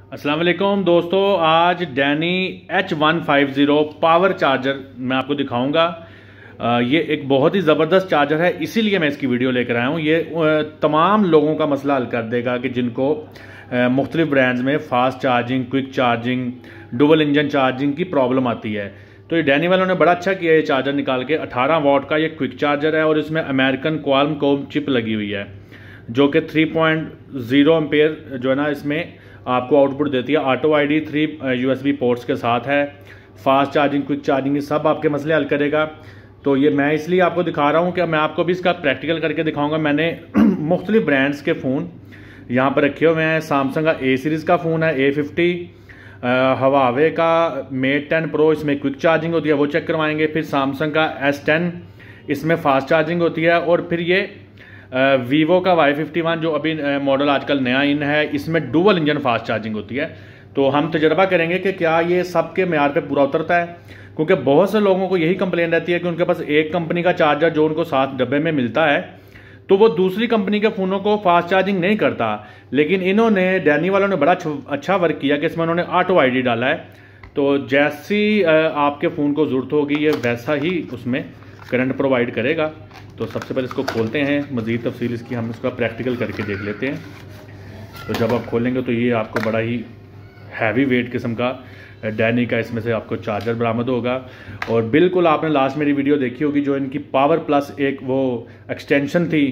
अस्सलाम वालेकुम दोस्तों, आज डैनी H150 पावर चार्जर मैं आपको दिखाऊंगा। ये एक बहुत ही ज़बरदस्त चार्जर है, इसीलिए मैं इसकी वीडियो लेकर आया हूँ। ये तमाम लोगों का मसला हल कर देगा कि जिनको मुख्तलिफ ब्रांड्स में fast charging, quick charging, double engine charging की प्रॉब्लम आती है। तो ये डैनी वालों ने बड़ा अच्छा किया ये चार्जर निकाल के। 18 वाट का ये क्विक चार्जर है और इसमें अमेरिकन क्वालकॉम चिप लगी हुई है जो कि 3.0 एम्पेयर जो है ना इसमें आपको आउटपुट देती है। ऑटो आईडी 3 USB पोर्ट्स के साथ है। फास्ट चार्जिंग, क्विक चार्जिंग, ये सब आपके मसले हल करेगा। तो ये मैं इसलिए आपको दिखा रहा हूँ कि मैं आपको भी इसका प्रैक्टिकल करके दिखाऊंगा। मैंने मुख्तलिफ ब्रांड्स के फ़ोन यहाँ पर रखे हुए हैं। सैमसंग का A सीरीज़ का फ़ोन है, A50, हवावे का Mate 10 Pro, इसमें क्विक चार्जिंग होती है, वो चेक करवाएंगे। फिर सैमसंग का S10, इसमें फ़ास्ट चार्जिंग होती है। और फिर ये वीवो का Y51 जो अभी मॉडल आजकल नया इन है, इसमें डुअल इंजन फास्ट चार्जिंग होती है। तो हम तजर्बा करेंगे कि क्या ये सबके मेयार पे पूरा उतरता है, क्योंकि बहुत से लोगों को यही कंप्लेन रहती है कि उनके पास एक कंपनी का चार्जर जो उनको साथ डब्बे में मिलता है तो वो दूसरी कंपनी के फ़ोनों को फास्ट चार्जिंग नहीं करता। लेकिन इन्होंने, डैनी वालों ने बड़ा अच्छा वर्क किया कि इसमें उन्होंने ऑटो आईडी डाला है। तो जैसी आपके फ़ोन को ज़रूरत होगी ये वैसा ही उसमें करंट प्रोवाइड करेगा। तो सबसे पहले इसको खोलते हैं, मज़ीद तफसील इसकी हम इसका प्रैक्टिकल करके देख लेते हैं। तो जब आप खोलेंगे तो ये आपको बड़ा ही हैवी वेट किस्म का डैनी का इसमें से आपको चार्जर बरामद होगा। और बिल्कुल आपने लास्ट मेरी वीडियो देखी होगी जो इनकी पावर प्लस एक वो एक्सटेंशन थी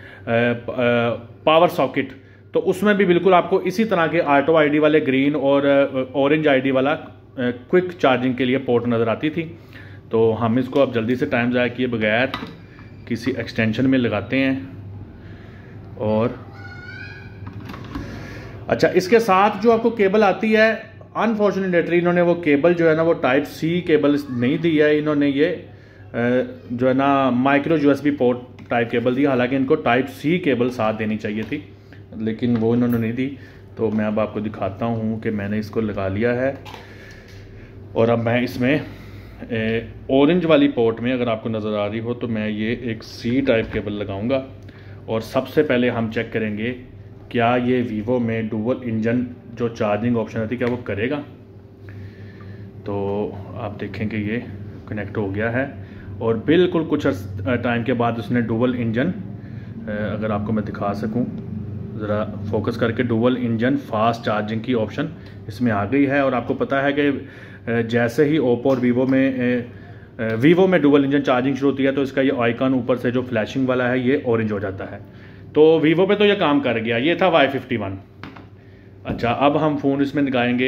पावर सॉकेट, तो उसमें भी बिल्कुल आपको इसी तरह के ऑटो आईडी वाले ग्रीन और ऑरेंज आईडी वाला क्विक चार्जिंग के लिए पोर्ट नज़र आती थी। तो हम इसको अब जल्दी से टाइम ज़ाया किए बगैर किसी एक्सटेंशन में लगाते हैं। और अच्छा, इसके साथ जो आपको केबल आती है, अनफॉर्चुनेटली इन्होंने वो केबल जो है ना वो टाइप C केबल नहीं दी है। इन्होंने ये जो है ना micro USB port type cable दी। हालांकि इनको टाइप C केबल साथ देनी चाहिए थी, लेकिन वो इन्होंने नहीं दी। तो मैं अब आपको दिखाता हूँ कि मैंने इसको लगा लिया है। और अब मैं इसमें ऑरेंज वाली पोर्ट में, अगर आपको नज़र आ रही हो, तो मैं ये एक C टाइप केबल लगाऊंगा। और सबसे पहले हम चेक करेंगे क्या ये वीवो में डुअल इंजन जो चार्जिंग ऑप्शन आती है क्या वो करेगा। तो आप देखेंगे ये कनेक्ट हो गया है और बिल्कुल कुछ टाइम के बाद उसने डुअल इंजन, अगर आपको मैं दिखा सकूं ज़रा फोकस करके, डुअल इंजन फास्ट चार्जिंग की ऑप्शन इसमें आ गई है। और आपको पता है कि जैसे ही ओप्पो और वीवो में डुअल इंजन चार्जिंग शुरू होती है तो इसका ये आइकन ऊपर से जो फ्लैशिंग वाला है ये ऑरेंज हो जाता है। तो वीवो पे तो ये काम कर गया। ये था Y51। अच्छा, अब हम फ़ोन इसमें लगाएंगे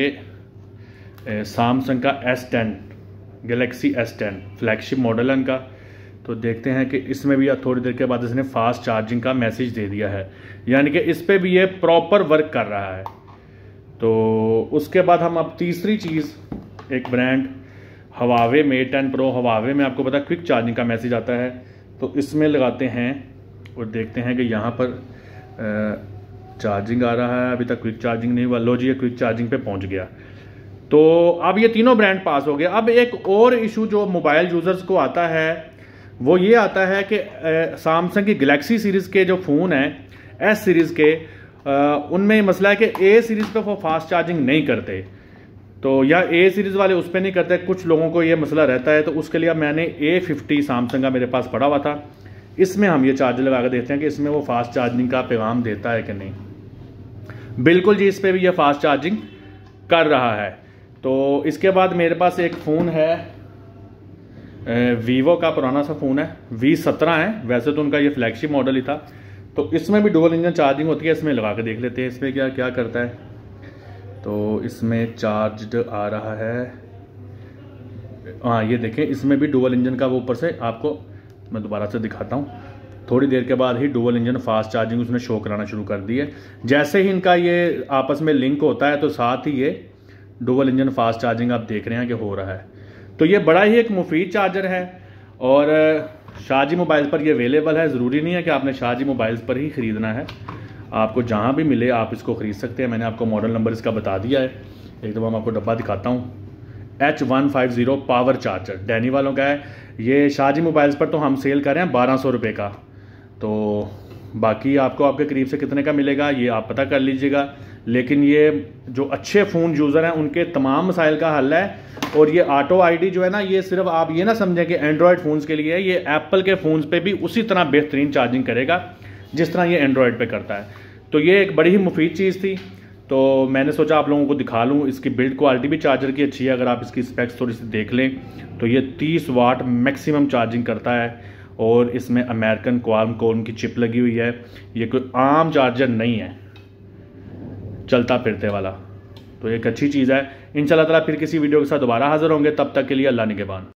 सैमसंग का S10, Galaxy S10 flagship model है इनका। तो देखते हैं कि इसमें भी थोड़ी देर के बाद इसने फास्ट चार्जिंग का मैसेज दे दिया है, यानी कि इस पर भी ये प्रॉपर वर्क कर रहा है। तो उसके बाद हम अब तीसरी चीज़, एक brand Huawei Mate 10 Pro, Huawei में आपको पता है क्विक चार्जिंग का मैसेज आता है। तो इसमें लगाते हैं और देखते हैं कि यहाँ पर चार्जिंग आ रहा है। अभी तक क्विक चार्जिंग नहीं हुआ। लो जी, ये क्विक चार्जिंग पे पहुँच गया। तो अब ये तीनों ब्रांड पास हो गए। अब एक और इशू जो मोबाइल यूज़र्स को आता है वो ये आता है कि सैमसंग की गैलेक्सी सीरीज़ के जो फ़ोन हैं, S सीरीज़ के, उनमें मसला है कि A सीरीज़ पे वो फास्ट चार्जिंग नहीं करते। तो या A सीरीज़ वाले उस पर नहीं करते, कुछ लोगों को ये मसला रहता है। तो उसके लिए मैंने A50 सैमसंग का मेरे पास पड़ा हुआ था, इसमें हम ये चार्जर लगा कर देखते हैं कि इसमें वो फास्ट चार्जिंग का पैगाम देता है कि नहीं। बिल्कुल जी, इस पर भी ये फास्ट चार्जिंग कर रहा है। तो इसके बाद मेरे पास एक फ़ोन है, वीवो का पुराना सा फ़ोन है, V17 है। वैसे तो उनका ये फ्लैगशिप मॉडल ही था। तो इसमें भी डुअल इंजन चार्जिंग होती है। इसमें लगा के देख लेते हैं इसमें क्या क्या करता है। तो इसमें चार्ज्ड आ रहा है। हाँ, ये देखें, इसमें भी डुअल इंजन का वो ऊपर से आपको मैं दोबारा से दिखाता हूँ। थोड़ी देर के बाद ही डुअल इंजन फास्ट चार्जिंग उसने शो कराना शुरू कर दी है। जैसे ही इनका ये आपस में लिंक होता है तो साथ ही ये डुअल इंजन फास्ट चार्जिंग आप देख रहे हैं कि हो रहा है। तो ये बड़ा ही एक मुफीद चार्जर है और शाहजी मोबाइल्स पर ये अवेलेबल है। ज़रूरी नहीं है कि आपने शाहजी मोबाइल्स पर ही ख़रीदना है, आपको जहाँ भी मिले आप इसको ख़रीद सकते हैं। मैंने आपको मॉडल नंबर इसका बता दिया है। एक दफ़ा मैं आपको डब्बा दिखाता हूँ। H150 पावर चार्जर डैनी वालों का है। ये शाहजी मोबाइल्स पर तो हम सेल कर रहे हैं 1200 रुपये का। तो बाकी आपको आपके करीब से कितने का मिलेगा ये आप पता कर लीजिएगा। लेकिन ये जो अच्छे फ़ोन यूज़र हैं उनके तमाम मसाइल का हल है। और ये ऑटो आईडी जो है ना, ये सिर्फ आप ये ना समझें कि एंड्रॉयड फ़ोन्स के लिए है, ये एप्पल के फ़ोन्स पे भी उसी तरह बेहतरीन चार्जिंग करेगा जिस तरह ये एंड्रॉयड पे करता है। तो ये एक बड़ी ही मुफीद चीज़ थी, तो मैंने सोचा आप लोगों को दिखा लूँ। इसकी बिल्ड क्वालिटी भी चार्जर की अच्छी है, अगर आप इसकी स्पेक्स थोड़ी सी देख लें तो ये 30 वाट मैक्सिमम चार्जिंग करता है और इसमें अमेरिकन क्वालकॉम की चिप लगी हुई है। ये कोई आम चार्जर नहीं है चलता फिरते वाला, तो एक अच्छी चीज़ है। इंशाल्लाह ताला फिर किसी वीडियो के साथ दोबारा हाजिर होंगे, तब तक के लिए अल्लाह निगहबान।